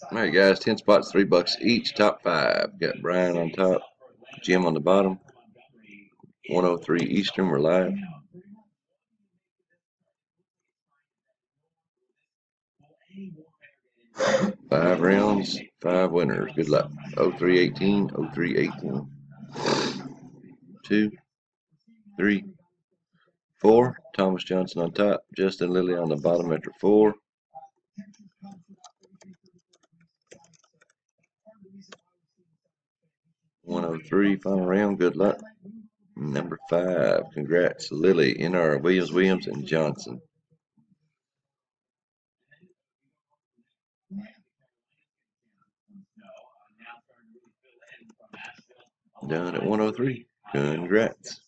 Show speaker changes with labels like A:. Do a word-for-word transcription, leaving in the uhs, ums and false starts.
A: All right, guys, ten spots, three bucks each. Top five. Got Brian on top, Jim on the bottom. one oh three Eastern. We're live. Five rounds, five winners. Good luck. oh three eighteen, oh three eighteen. Two, three, four. Thomas Johnson on top. Justin Lilly on the bottom after four. one oh three, final round. Good luck. Number five. Congrats, Lilly, N R, Williams, Williams, and Johnson. Done at one oh three. Congrats.